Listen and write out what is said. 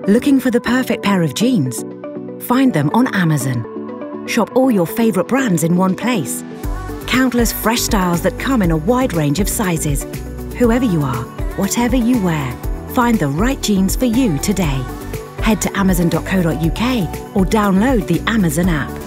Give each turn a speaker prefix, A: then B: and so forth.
A: Looking for the perfect pair of jeans? Find them on Amazon. Shop all your favourite brands in one place. Countless fresh styles that come in a wide range of sizes. Whoever you are, whatever you wear, find the right jeans for you today. Head to amazon.co.uk or download the Amazon app.